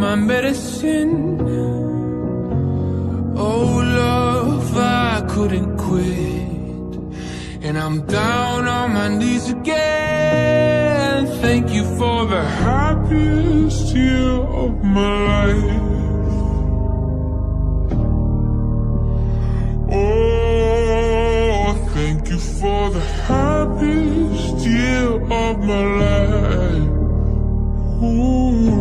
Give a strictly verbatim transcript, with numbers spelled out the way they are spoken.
my medicine. Oh love, I couldn't quit, and I'm down on my knees again. Thank you for the happiest year of my life. Oh, thank you for the happiest year of my life. Ooh.